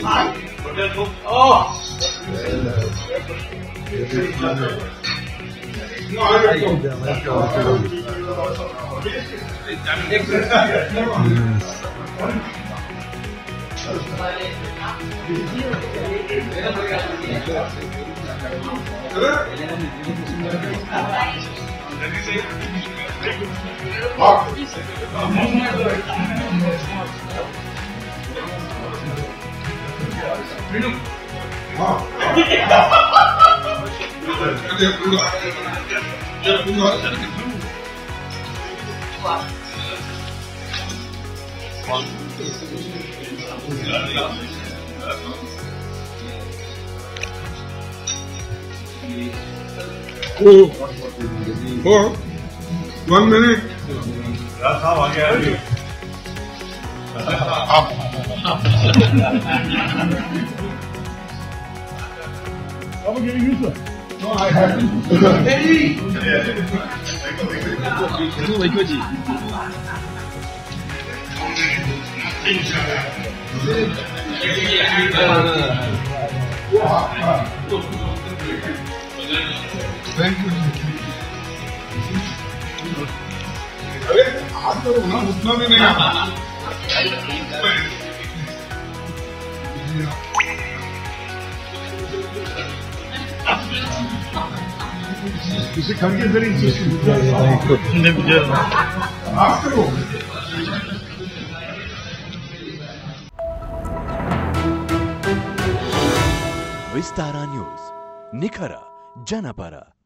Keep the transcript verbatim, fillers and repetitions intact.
Oh, one minute. No, I haven't. Hey! Thank you. अरे हाथ करो ना, उतना भी नहीं। इसे खड़के जरा हाथ करो। विस्तारा न्यूज़ निखर जनपರ।